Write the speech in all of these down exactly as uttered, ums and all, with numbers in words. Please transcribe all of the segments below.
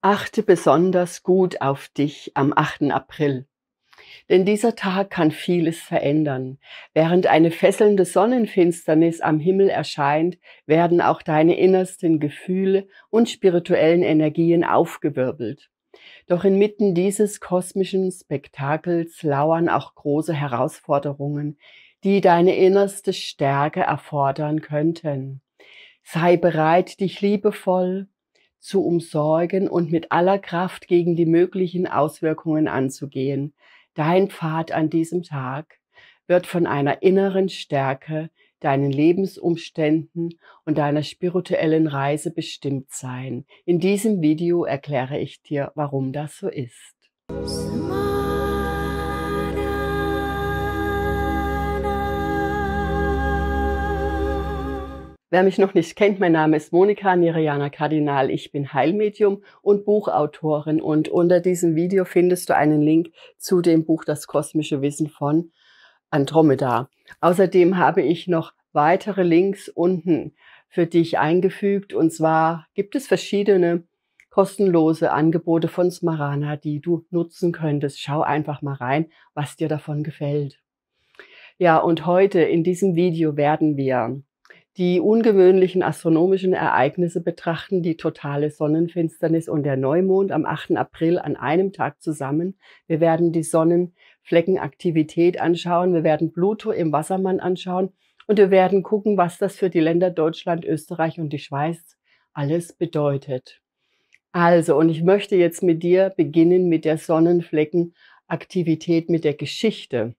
Achte besonders gut auf dich am achten April, denn dieser Tag kann vieles verändern. Während eine fesselnde Sonnenfinsternis am Himmel erscheint, werden auch deine innersten Gefühle und spirituellen Energien aufgewirbelt. Doch inmitten dieses kosmischen Spektakels lauern auch große Herausforderungen, die deine innerste Stärke erfordern könnten. Sei bereit, dich liebevoll zu umsorgen und mit aller Kraft gegen die möglichen Auswirkungen anzugehen. Dein Pfad an diesem Tag wird von einer inneren Stärke, deinen Lebensumständen und deiner spirituellen Reise bestimmt sein. In diesem Video erkläre ich dir, warum das so ist. Wer mich noch nicht kennt, mein Name ist Monika Nirayana Kardinal. Ich bin Heilmedium und Buchautorin, und unter diesem Video findest du einen Link zu dem Buch Das kosmische Wissen von Andromeda. Außerdem habe ich noch weitere Links unten für dich eingefügt, und zwar gibt es verschiedene kostenlose Angebote von Smarana, die du nutzen könntest. Schau einfach mal rein, was dir davon gefällt. Ja, und heute in diesem Video werden wir die ungewöhnlichen astronomischen Ereignisse betrachten, die totale Sonnenfinsternis und der Neumond am achten April an einem Tag zusammen. Wir werden die Sonnenfleckenaktivität anschauen, wir werden Pluto im Wassermann anschauen und wir werden gucken, was das für die Länder Deutschland, Österreich und die Schweiz alles bedeutet. Also, und ich möchte jetzt mit dir beginnen mit der Sonnenfleckenaktivität, mit der Geschichte.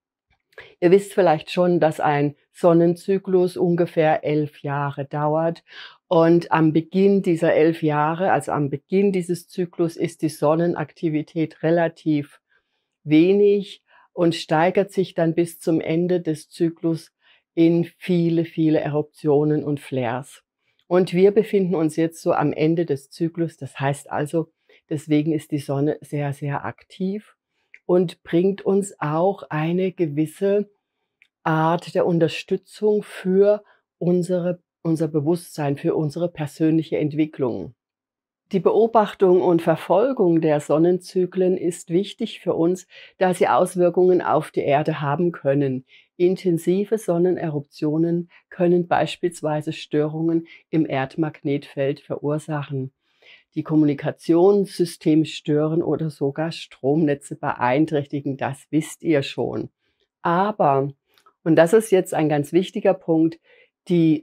Ihr wisst vielleicht schon, dass ein Sonnenzyklus ungefähr elf Jahre dauert, und am Beginn dieser elf Jahre, also am Beginn dieses Zyklus, ist die Sonnenaktivität relativ wenig und steigert sich dann bis zum Ende des Zyklus in viele, viele Eruptionen und Flares. Und wir befinden uns jetzt so am Ende des Zyklus, das heißt also, deswegen ist die Sonne sehr, sehr aktiv und bringt uns auch eine gewisse Art der Unterstützung für unsere, unser Bewusstsein, für unsere persönliche Entwicklung. Die Beobachtung und Verfolgung der Sonnenzyklen ist wichtig für uns, da sie Auswirkungen auf die Erde haben können. Intensive Sonneneruptionen können beispielsweise Störungen im Erdmagnetfeld verursachen, die Kommunikationssysteme stören oder sogar Stromnetze beeinträchtigen. Das wisst ihr schon. Aber, und das ist jetzt ein ganz wichtiger Punkt, die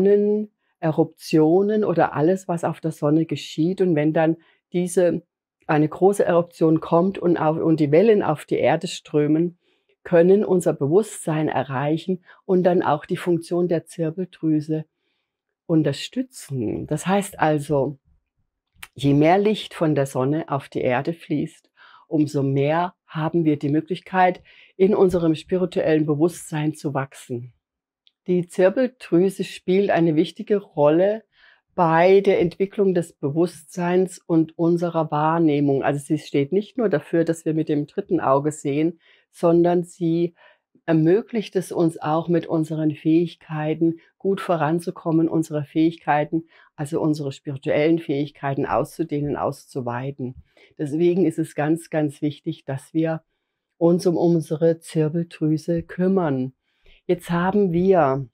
Sonneneruptionen oder alles, was auf der Sonne geschieht, und wenn dann diese eine große Eruption kommt und, auf, und die Wellen auf die Erde strömen, können unser Bewusstsein erreichen und dann auch die Funktion der Zirbeldrüse unterstützen. Das heißt also, je mehr Licht von der Sonne auf die Erde fließt, umso mehr haben wir die Möglichkeit, in unserem spirituellen Bewusstsein zu wachsen. Die Zirbeldrüse spielt eine wichtige Rolle bei der Entwicklung des Bewusstseins und unserer Wahrnehmung. Also sie steht nicht nur dafür, dass wir mit dem dritten Auge sehen, sondern sie ermöglicht es uns auch, mit unseren Fähigkeiten gut voranzukommen, unsere Fähigkeiten, also unsere spirituellen Fähigkeiten auszudehnen, auszuweiten. Deswegen ist es ganz, ganz wichtig, dass wir uns um unsere Zirbeldrüse kümmern. Jetzt haben wir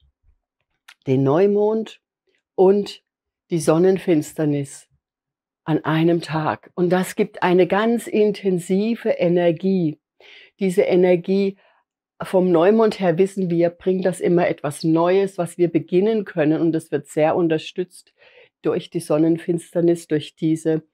den Neumond und die Sonnenfinsternis an einem Tag. Und das gibt eine ganz intensive Energie. Diese Energie vom Neumond her, wissen wir, bringt das immer etwas Neues, was wir beginnen können. Und das wird sehr unterstützt durch die Sonnenfinsternis, durch diese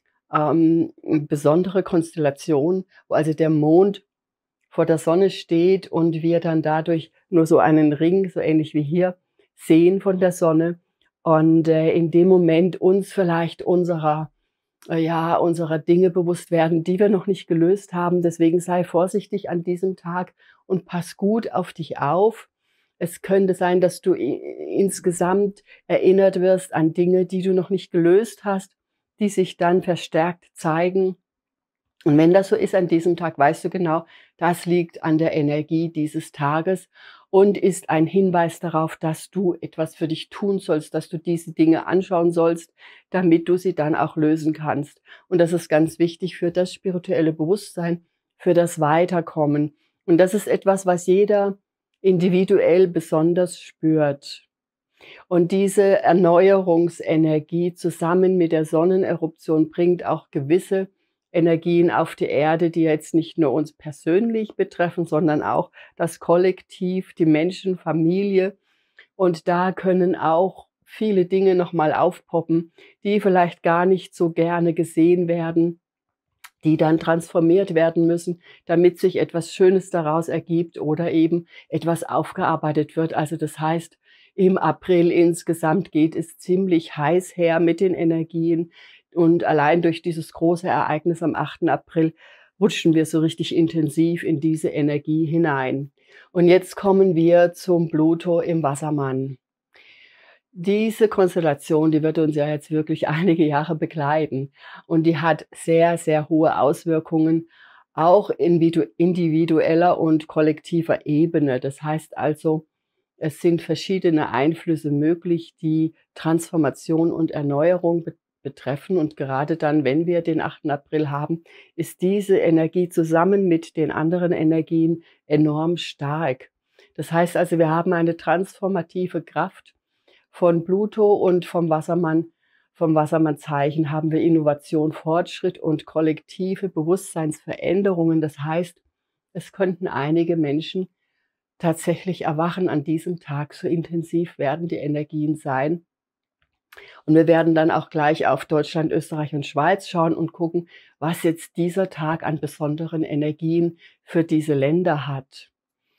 ähm, besondere Konstellation, wo also der Mond vor der Sonne steht und wir dann dadurch nur so einen Ring, so ähnlich wie hier, sehen von der Sonne. Und äh, in dem Moment uns vielleicht unserer ja, unserer Dinge bewusst werden, die wir noch nicht gelöst haben. Deswegen sei vorsichtig an diesem Tag und pass gut auf dich auf. Es könnte sein, dass du insgesamt erinnert wirst an Dinge, die du noch nicht gelöst hast, die sich dann verstärkt zeigen. Und wenn das so ist an diesem Tag, weißt du genau, das liegt an der Energie dieses Tages. und ist ein Hinweis darauf, dass du etwas für dich tun sollst, dass du diese Dinge anschauen sollst, damit du sie dann auch lösen kannst. Und das ist ganz wichtig für das spirituelle Bewusstsein, für das Weiterkommen. Und das ist etwas, was jeder individuell besonders spürt. Und diese Erneuerungsenergie zusammen mit der Sonneneruption bringt auch gewisse Energien auf die Erde, die jetzt nicht nur uns persönlich betreffen, sondern auch das Kollektiv, die Menschen, Familie. Und da können auch viele Dinge noch mal aufpoppen, die vielleicht gar nicht so gerne gesehen werden, die dann transformiert werden müssen, damit sich etwas Schönes daraus ergibt oder eben etwas aufgearbeitet wird. Also das heißt, im April insgesamt geht es ziemlich heiß her mit den Energien und allein durch dieses große Ereignis am achten April rutschen wir so richtig intensiv in diese Energie hinein. Und jetzt kommen wir zum Pluto im Wassermann. Diese Konstellation, die wird uns ja jetzt wirklich einige Jahre begleiten und die hat sehr, sehr hohe Auswirkungen, auch individu individueller und kollektiver Ebene. Das heißt also, es sind verschiedene Einflüsse möglich, die Transformation und Erneuerung be betreffen. Und gerade dann, wenn wir den achten April haben, ist diese Energie zusammen mit den anderen Energien enorm stark. Das heißt also, wir haben eine transformative Kraft. Von Pluto und vom Wassermann vom Wassermannzeichen haben wir Innovation, Fortschritt und kollektive Bewusstseinsveränderungen. Das heißt, es könnten einige Menschen tatsächlich erwachen an diesem Tag. So intensiv werden die Energien sein. Und wir werden dann auch gleich auf Deutschland, Österreich und Schweiz schauen und gucken, was jetzt dieser Tag an besonderen Energien für diese Länder hat.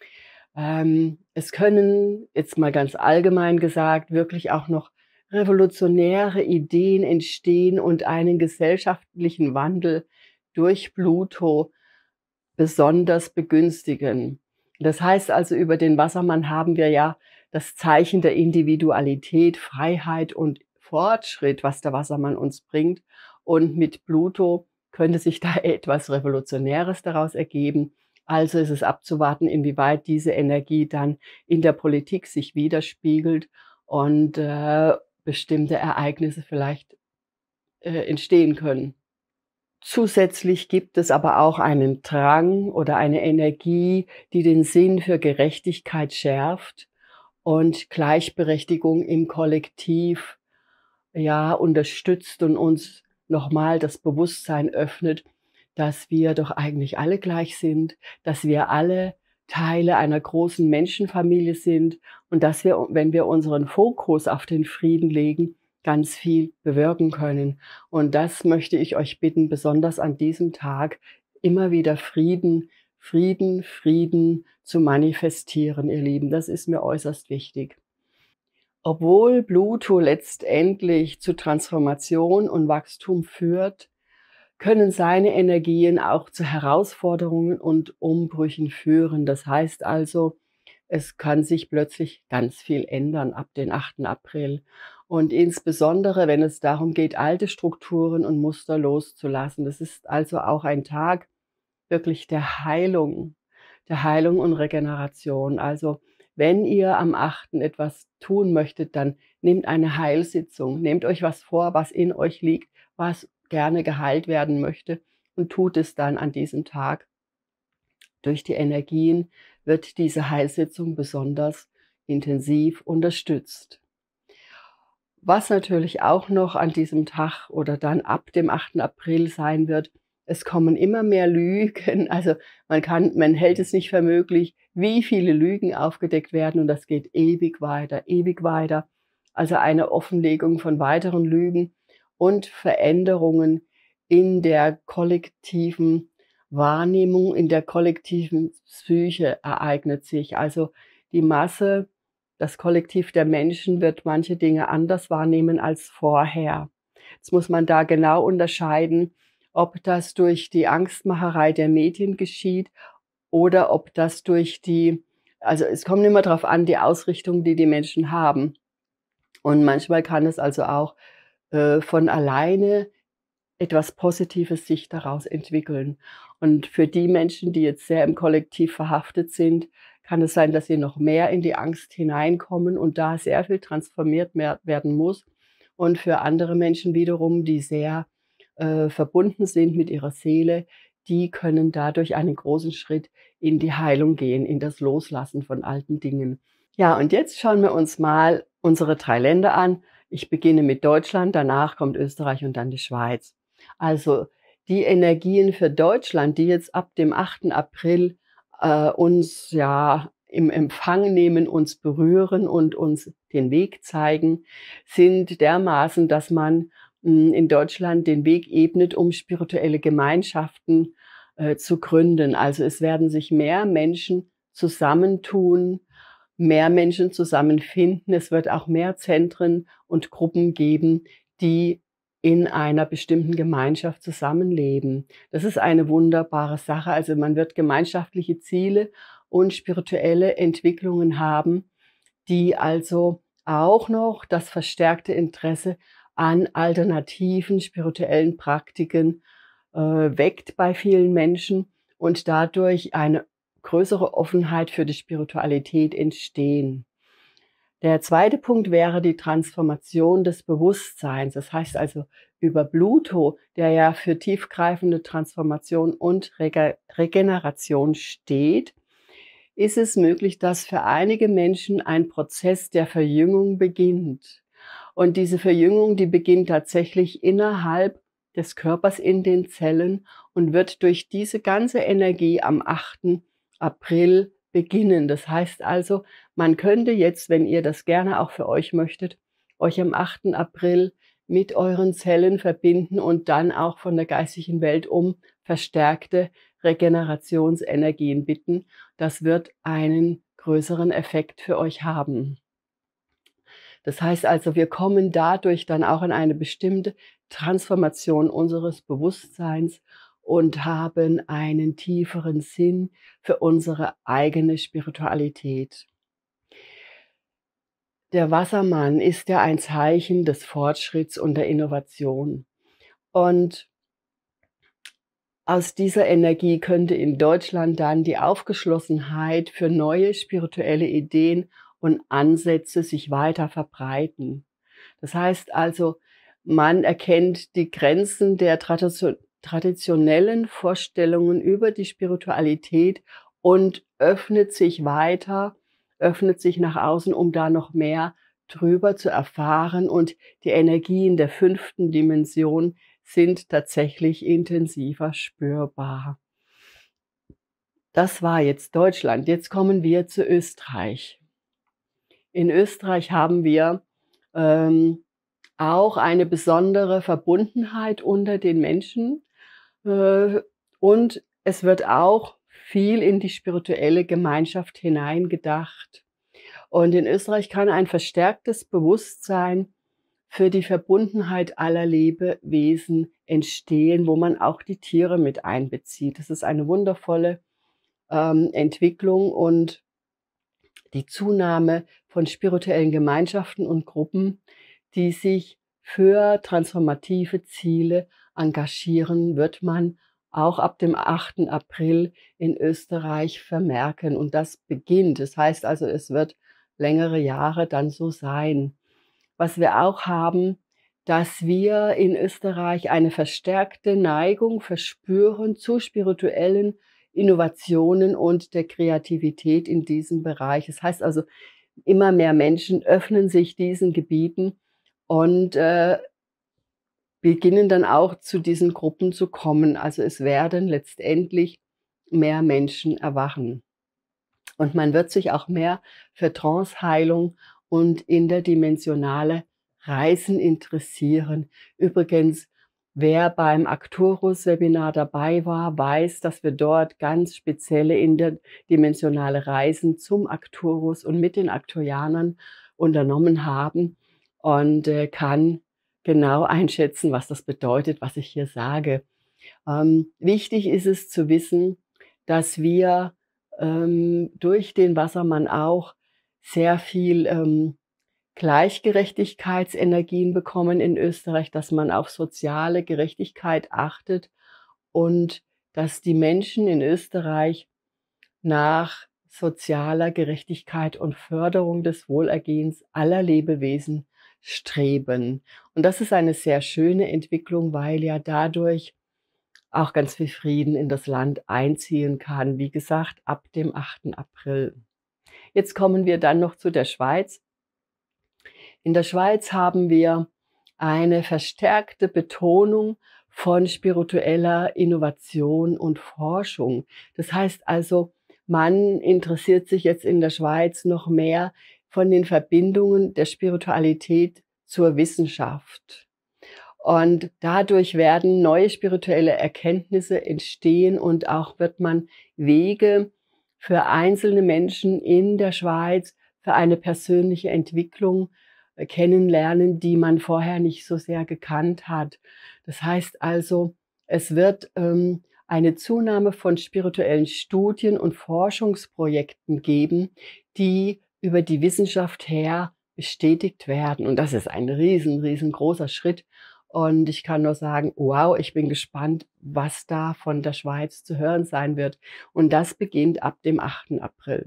Ähm, es können, jetzt mal ganz allgemein gesagt, wirklich auch noch revolutionäre Ideen entstehen und einen gesellschaftlichen Wandel durch Pluto besonders begünstigen. Das heißt also, über den Wassermann haben wir ja das Zeichen der Individualität, Freiheit und Fortschritt, was der Wassermann uns bringt. Und mit Pluto könnte sich da etwas Revolutionäres daraus ergeben. Also ist es abzuwarten, inwieweit diese Energie dann in der Politik sich widerspiegelt und äh, bestimmte Ereignisse vielleicht äh, entstehen können. Zusätzlich gibt es aber auch einen Drang oder eine Energie, die den Sinn für Gerechtigkeit schärft und Gleichberechtigung im Kollektiv, ja, unterstützt und uns nochmal das Bewusstsein öffnet, dass wir doch eigentlich alle gleich sind, dass wir alle Teile einer großen Menschenfamilie sind und dass wir, wenn wir unseren Fokus auf den Frieden legen, ganz viel bewirken können. Und das möchte ich euch bitten, besonders an diesem Tag immer wieder Frieden, Frieden, Frieden zu manifestieren, ihr Lieben. Das ist mir äußerst wichtig. Obwohl Pluto letztendlich zu Transformation und Wachstum führt, können seine Energien auch zu Herausforderungen und Umbrüchen führen. Das heißt also, es kann sich plötzlich ganz viel ändern ab den achten April. Und insbesondere, wenn es darum geht, alte Strukturen und Muster loszulassen. Das ist also auch ein Tag wirklich der Heilung, der Heilung und Regeneration. Also wenn ihr am achten etwas tun möchtet, dann nehmt eine Heilsitzung, nehmt euch was vor, was in euch liegt, was gerne geheilt werden möchte und tut es dann an diesem Tag. Durch die Energien wird diese Heilsitzung besonders intensiv unterstützt. Was natürlich auch noch an diesem Tag oder dann ab dem achten April sein wird, es kommen immer mehr Lügen. Also man kann, man hält es nicht für möglich, wie viele Lügen aufgedeckt werden und das geht ewig weiter, ewig weiter. Also eine Offenlegung von weiteren Lügen und Veränderungen in der kollektiven Wahrnehmung, in der kollektiven Psyche ereignet sich. Also die Masse, das Kollektiv der Menschen wird manche Dinge anders wahrnehmen als vorher. Jetzt muss man da genau unterscheiden, ob das durch die Angstmacherei der Medien geschieht oder ob das durch die, also es kommt immer darauf an, die Ausrichtung, die die Menschen haben. Und manchmal kann es also auch äh, von alleine etwas Positives sich daraus entwickeln. Und für die Menschen, die jetzt sehr im Kollektiv verhaftet sind, kann es sein, dass sie noch mehr in die Angst hineinkommen und da sehr viel transformiert mer werden muss. Und für andere Menschen wiederum, die sehr, äh, verbunden sind mit ihrer Seele, die können dadurch einen großen Schritt in die Heilung gehen, in das Loslassen von alten Dingen. Ja, und jetzt schauen wir uns mal unsere drei Länder an. Ich beginne mit Deutschland, danach kommt Österreich und dann die Schweiz. Also, die Energien für Deutschland, die jetzt ab dem achten April, äh, uns ja im Empfang nehmen, uns berühren und uns den Weg zeigen, sind dermaßen, dass man, hm, in Deutschland den Weg ebnet, um spirituelle Gemeinschaften, äh, zu gründen. Also, es werden sich mehr Menschen zusammentun, mehr Menschen zusammenfinden. Es wird auch mehr Zentren und Gruppen geben, die in einer bestimmten Gemeinschaft zusammenleben. Das ist eine wunderbare Sache. Also, man wird gemeinschaftliche Ziele und spirituelle Entwicklungen haben, die also auch noch das verstärkte Interesse an alternativen spirituellen Praktiken, äh, weckt bei vielen Menschen und dadurch eine größere Offenheit für die Spiritualität entstehen. Der zweite Punkt wäre die Transformation des Bewusstseins. Das heißt also, über Pluto, der ja für tiefgreifende Transformation und Rege Regeneration steht, ist es möglich, dass für einige Menschen ein Prozess der Verjüngung beginnt. Und diese Verjüngung, die beginnt tatsächlich innerhalb des Körpers in den Zellen und wird durch diese ganze Energie am achten April beginnen. Das heißt also, man könnte jetzt, wenn ihr das gerne auch für euch möchtet, euch am achten April mit euren Zellen verbinden und dann auch von der geistigen Welt um verstärkte Regenerationsenergien bitten. Das wird einen größeren Effekt für euch haben. Das heißt also, wir kommen dadurch dann auch in eine bestimmte Transformation unseres Bewusstseins und haben einen tieferen Sinn für unsere eigene Spiritualität. Der Wassermann ist ja ein Zeichen des Fortschritts und der Innovation. Und aus dieser Energie könnte in Deutschland dann die Aufgeschlossenheit für neue spirituelle Ideen und Ansätze sich weiter verbreiten. Das heißt also, man erkennt die Grenzen der tradition traditionellen Vorstellungen über die Spiritualität und öffnet sich weiter, öffnet sich nach außen, um da noch mehr drüber zu erfahren. Und die Energien der fünften Dimension sind tatsächlich intensiver spürbar. Das war jetzt Deutschland. Jetzt kommen wir zu Österreich. In Österreich haben wir ähm, auch eine besondere Verbundenheit unter den Menschen, äh, und es wird auch viel in die spirituelle Gemeinschaft hineingedacht. Und in Österreich kann ein verstärktes Bewusstsein für die Verbundenheit aller Lebewesen entstehen, wo man auch die Tiere mit einbezieht. Das ist eine wundervolle ähm, Entwicklung und die Zunahme von spirituellen Gemeinschaften und Gruppen, die sich für transformative Ziele engagieren, wird man auch ab dem achten April in Österreich vermerken. Und das beginnt. Das heißt also, es wird längere Jahre dann so sein. Was wir auch haben, dass wir in Österreich eine verstärkte Neigung verspüren zu spirituellen Innovationen und der Kreativität in diesem Bereich. Das heißt also, immer mehr Menschen öffnen sich diesen Gebieten und äh, beginnen dann auch zu diesen Gruppen zu kommen. Also es werden letztendlich mehr Menschen erwachen. Und man wird sich auch mehr für Tranceheilung und interdimensionale Reisen interessieren. Übrigens, wer beim Arcturus-Webinar dabei war, weiß, dass wir dort ganz spezielle interdimensionale Reisen zum Arcturus und mit den Arcturianern unternommen haben und äh, kann genau einschätzen, was das bedeutet, was ich hier sage. Ähm, wichtig ist es zu wissen, dass wir ähm, durch den Wassermann auch sehr viel ähm, Gleichgerechtigkeitsenergien bekommen in Österreich, dass man auf soziale Gerechtigkeit achtet und dass die Menschen in Österreich nach sozialer Gerechtigkeit und Förderung des Wohlergehens aller Lebewesen streben. Und das ist eine sehr schöne Entwicklung, weil ja dadurch auch ganz viel Frieden in das Land einziehen kann. Wie gesagt, ab dem achten April. Jetzt kommen wir dann noch zu der Schweiz. In der Schweiz haben wir eine verstärkte Betonung von spiritueller Innovation und Forschung. Das heißt also, man interessiert sich jetzt in der Schweiz noch mehr von den Verbindungen der Spiritualität zur Wissenschaft. Und dadurch werden neue spirituelle Erkenntnisse entstehen und auch wird man Wege für einzelne Menschen in der Schweiz für eine persönliche Entwicklung äh, kennenlernen, die man vorher nicht so sehr gekannt hat. Das heißt also, es wird ähm, eine Zunahme von spirituellen Studien und Forschungsprojekten geben, die über die Wissenschaft her bestätigt werden. Und das ist ein riesen, riesengroßer Schritt. Und ich kann nur sagen, wow, ich bin gespannt, was da von der Schweiz zu hören sein wird. Und das beginnt ab dem achten April.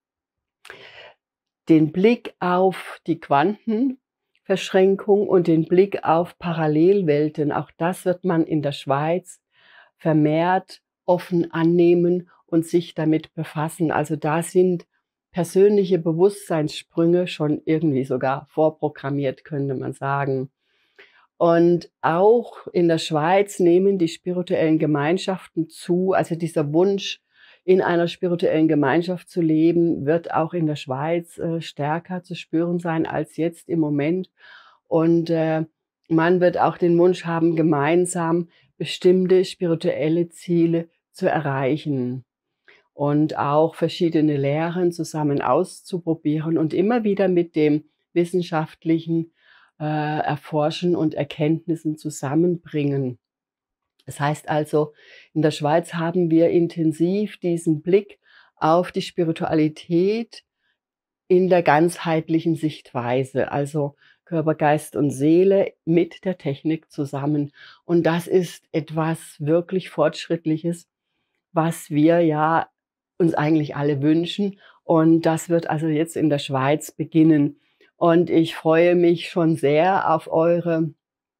Den Blick auf die Quantenverschränkung und den Blick auf Parallelwelten, auch das wird man in der Schweiz vermehrt offen annehmen und sich damit befassen. Also da sind persönliche Bewusstseinssprünge schon irgendwie sogar vorprogrammiert, könnte man sagen. Und auch in der Schweiz nehmen die spirituellen Gemeinschaften zu. Also dieser Wunsch, in einer spirituellen Gemeinschaft zu leben, wird auch in der Schweiz äh, stärker zu spüren sein als jetzt im Moment. Und äh, man wird auch den Wunsch haben, gemeinsam bestimmte spirituelle Ziele zu erreichen und auch verschiedene Lehren zusammen auszuprobieren und immer wieder mit dem wissenschaftlichen äh, Erforschen und Erkenntnissen zusammenbringen. Das heißt also, in der Schweiz haben wir intensiv diesen Blick auf die Spiritualität in der ganzheitlichen Sichtweise, also Körper, Geist und Seele mit der Technik zusammen. Und das ist etwas wirklich Fortschrittliches, was wir ja uns eigentlich alle wünschen. Und das wird also jetzt in der Schweiz beginnen. Und ich freue mich schon sehr auf eure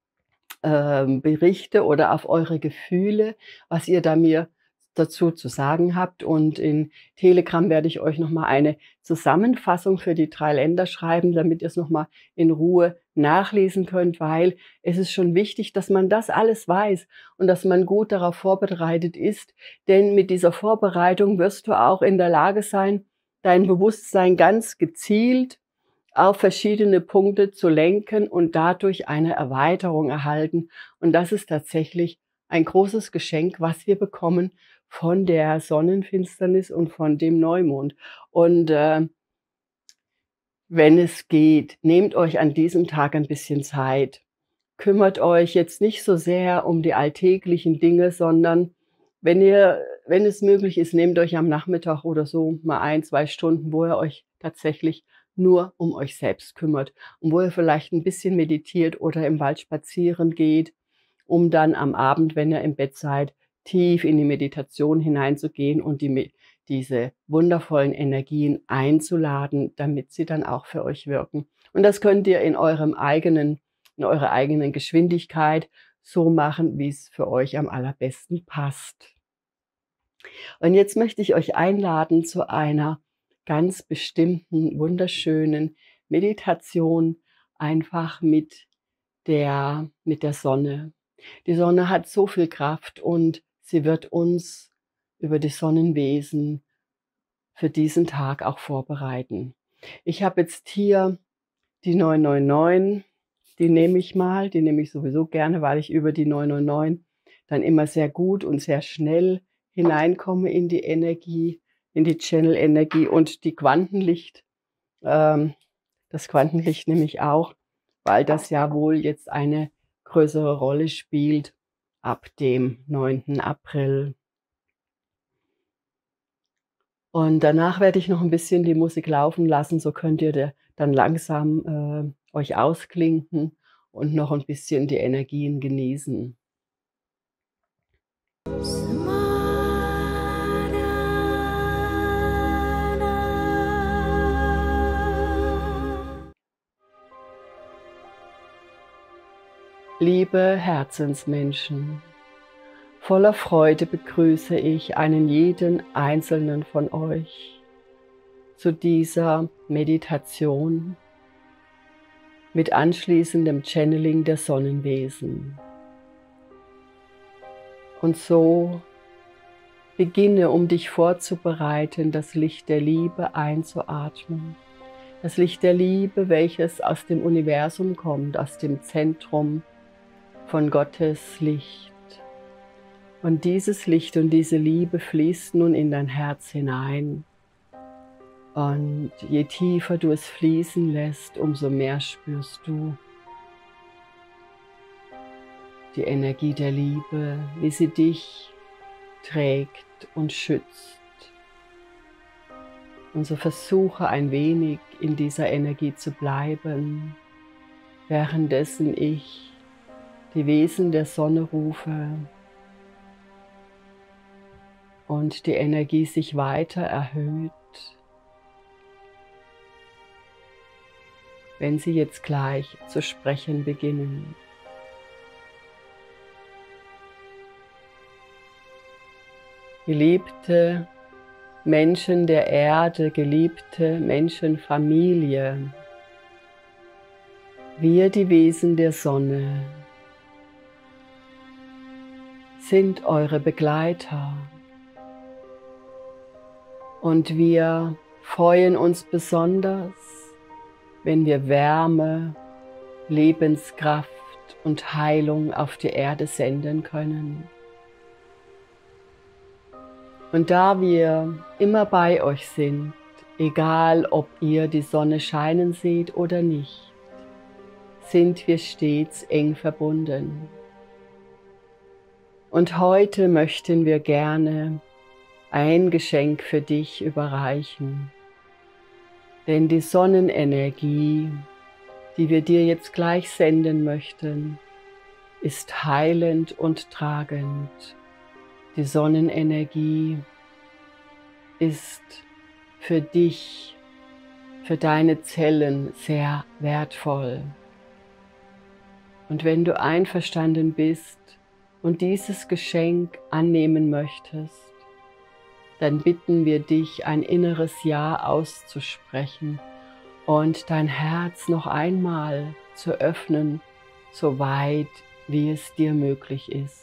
ähm, Berichte oder auf eure Gefühle, was ihr da mir dazu zu sagen habt. Und in Telegram werde ich euch nochmal eine Zusammenfassung für die drei Länder schreiben, damit ihr es nochmal in Ruhe nachlesen könnt, weil es ist schon wichtig, dass man das alles weiß und dass man gut darauf vorbereitet ist. Denn mit dieser Vorbereitung wirst du auch in der Lage sein, dein Bewusstsein ganz gezielt auf verschiedene Punkte zu lenken und dadurch eine Erweiterung erhalten. Und das ist tatsächlich ein großes Geschenk, was wir bekommen von der Sonnenfinsternis und von dem Neumond. Und äh, wenn es geht, nehmt euch an diesem Tag ein bisschen Zeit. Kümmert euch jetzt nicht so sehr um die alltäglichen Dinge, sondern wenn ihr, wenn es möglich ist, nehmt euch am Nachmittag oder so mal ein, zwei Stunden, wo ihr euch tatsächlich nur um euch selbst kümmert und wo ihr vielleicht ein bisschen meditiert oder im Wald spazieren geht, um dann am Abend, wenn ihr im Bett seid, tief in die Meditation hineinzugehen und die, diese wundervollen Energien einzuladen, damit sie dann auch für euch wirken. Und das könnt ihr in eurem eigenen, in eurer eigenen Geschwindigkeit so machen, wie es für euch am allerbesten passt. Und jetzt möchte ich euch einladen zu einer ganz bestimmten, wunderschönen Meditation, einfach mit der, mit der Sonne. Die Sonne hat so viel Kraft und sie wird uns über die Sonnenwesen für diesen Tag auch vorbereiten. Ich habe jetzt hier die neun neun neun, die nehme ich mal, die nehme ich sowieso gerne, weil ich über die neun neun neun dann immer sehr gut und sehr schnell hineinkomme in die Energie, in die Channel-Energie und die Quantenlicht. Ähm, das Quantenlicht nehme ich auch, weil das ja wohl jetzt eine größere Rolle spielt ab dem neunten April. Und danach werde ich noch ein bisschen die Musik laufen lassen, so könnt ihr dann langsam äh, euch ausklinken und noch ein bisschen die Energien genießen. Liebe Herzensmenschen, voller Freude begrüße ich einen jeden einzelnen von euch zu dieser Meditation mit anschließendem Channeling der Sonnenwesen. Und so beginne, um dich vorzubereiten, das Licht der Liebe einzuatmen. Das Licht der Liebe, welches aus dem Universum kommt, aus dem Zentrum von Gottes Licht. Und dieses Licht und diese Liebe fließt nun in dein Herz hinein. Und je tiefer du es fließen lässt, umso mehr spürst du die Energie der Liebe, wie sie dich trägt und schützt. Und so versuche ein wenig in dieser Energie zu bleiben, währenddessen ich die Wesen der Sonne rufe und die Energie sich weiter erhöht, wenn sie jetzt gleich zu sprechen beginnen. Geliebte Menschen der Erde, geliebte Menschenfamilie, wir, die Wesen der Sonne, sind eure Begleiter und wir freuen uns besonders, wenn wir Wärme, Lebenskraft und Heilung auf die Erde senden können. Und da wir immer bei euch sind, egal ob ihr die Sonne scheinen seht oder nicht, sind wir stets eng verbunden. Und heute möchten wir gerne ein Geschenk für dich überreichen. Denn die Sonnenenergie, die wir dir jetzt gleich senden möchten, ist heilend und tragend. Die Sonnenenergie ist für dich, für deine Zellen sehr wertvoll. Und wenn du einverstanden bist und dieses Geschenk annehmen möchtest, dann bitten wir dich, ein inneres Ja auszusprechen und dein Herz noch einmal zu öffnen, so weit wie es dir möglich ist.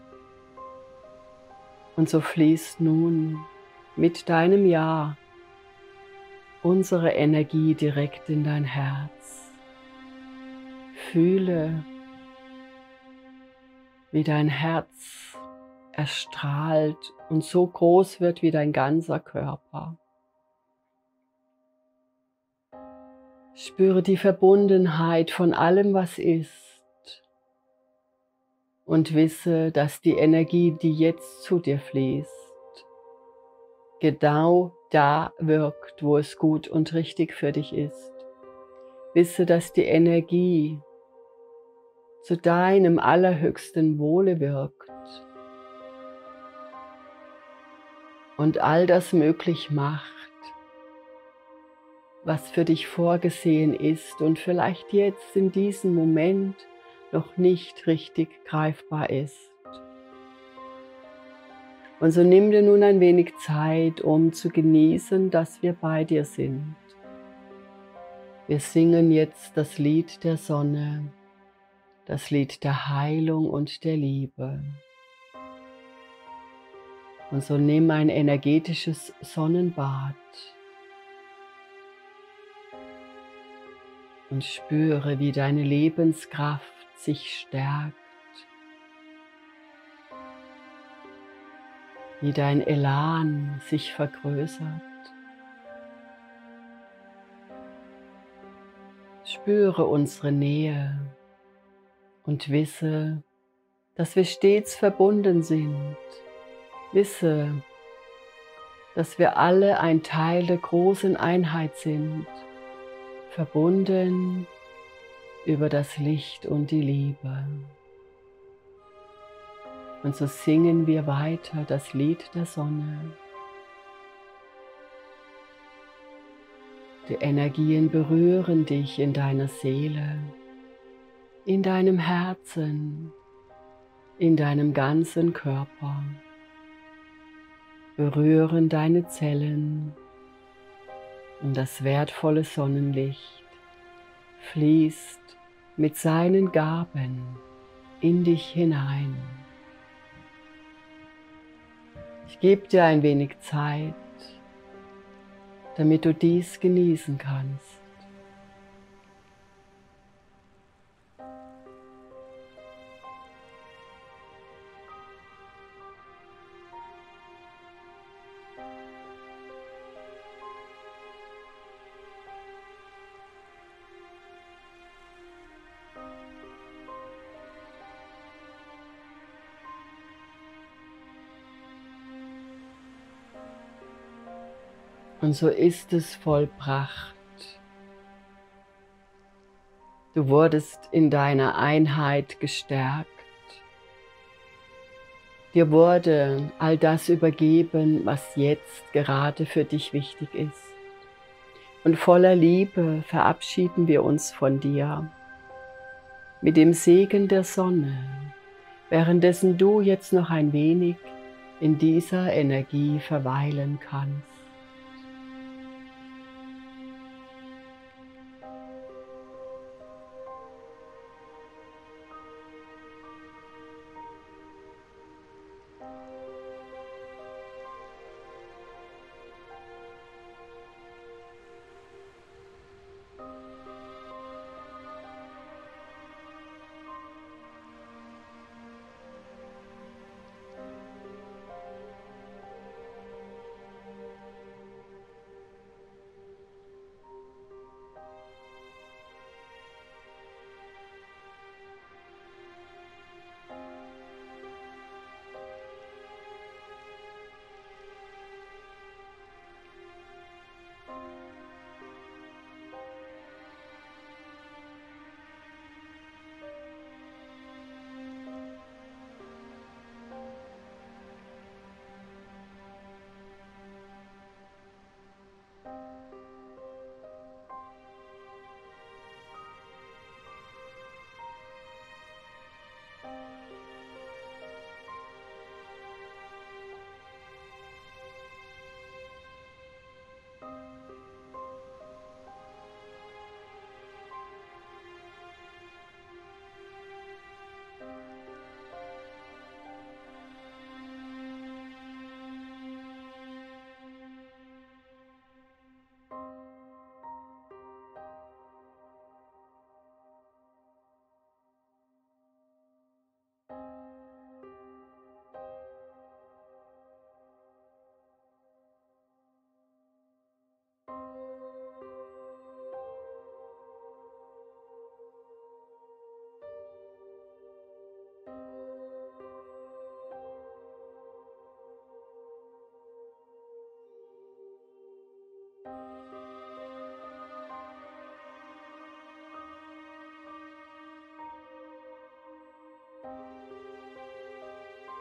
Und so fließt nun mit deinem Ja unsere Energie direkt in dein Herz. Fühle, wie dein Herz erstrahlt und so groß wird wie dein ganzer Körper. Spüre die Verbundenheit von allem, was ist. Und wisse, dass die Energie, die jetzt zu dir fließt, genau da wirkt, wo es gut und richtig für dich ist. Wisse, dass die Energie zu deinem allerhöchsten Wohle wirkt und all das möglich macht, was für dich vorgesehen ist und vielleicht jetzt in diesem Moment noch nicht richtig greifbar ist. Und so nimm dir nun ein wenig Zeit, um zu genießen, dass wir bei dir sind. Wir singen jetzt das Lied der Sonne, das Lied der Heilung und der Liebe. Und so nimm ein energetisches Sonnenbad und spüre, wie deine Lebenskraft sich stärkt, wie dein Elan sich vergrößert. Spüre unsere Nähe und wisse, dass wir stets verbunden sind. Wisse, dass wir alle ein Teil der großen Einheit sind, verbunden über das Licht und die Liebe. Und so singen wir weiter das Lied der Sonne. Die Energien berühren dich in deiner Seele. in deinem Herzen, in deinem ganzen Körper, berühren deine Zellen und das wertvolle Sonnenlicht fließt mit seinen Gaben in dich hinein. Ich gebe dir ein wenig Zeit, damit du dies genießen kannst. Und so ist es vollbracht. Du wurdest in deiner Einheit gestärkt. Dir wurde all das übergeben, was jetzt gerade für dich wichtig ist. Und voller Liebe verabschieden wir uns von dir mit dem Segen der Sonne, währenddessen du jetzt noch ein wenig in dieser Energie verweilen kannst. Thank you.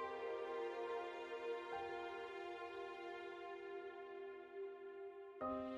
You